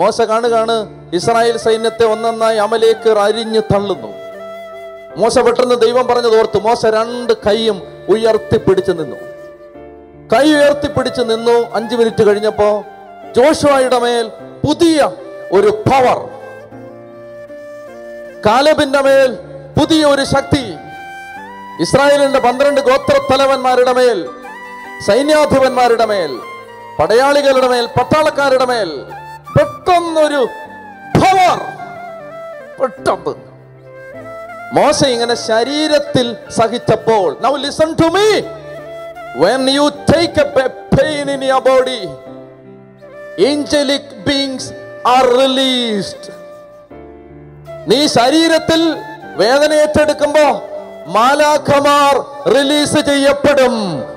മോശ കാണുകയാണ് ഇസ്രായേൽ സൈന്യത്തെ ഒന്നൊന്നായി അമലേക്കർ അരിഞ്ഞു തള്ളുന്നു. മോശ പെട്ടെന്ന് ദൈവം പറഞ്ഞത് ഓർത്തു. മോശ 2 കൈയും ഉയർത്തിപ്പിടിച്ചു നിന്നു. കൈ ഉയർത്തിപ്പിടിച്ചു നിന്നു. 5 മിനിറ്റ് കഴിഞ്ഞപ്പോ ജോഷുവയുടെ മേൽ പുതിയ ഒരു പവർ, കാലേബിന്റെ മേൽ പുതിയ ഒരു ശക്തി, ഇസ്രായേലിന്റെ 12 ഗോത്രത്തലവന്മാരുടെ മേൽ, സൈന്യാധിപന്മാരുടെ മേൽ, പടയാളികളുടെ മേൽ, പട്ടാളക്കാരുടെ മേൽ പെട്ടെന്നൊരു പവർ. പെട്ടെന്ന് മോശ ഇങ്ങനെ ശരീരത്തിൽ സഹിച്ചപ്പോൾ, now listen to me, when you take a pain in your body, angelic beings are released. നീ ശരീരത്തിൽ വേദന ഏറ്റെടുക്കുമ്പോ മാലാഖമാർ റിലീസ് ചെയ്യപ്പെടും.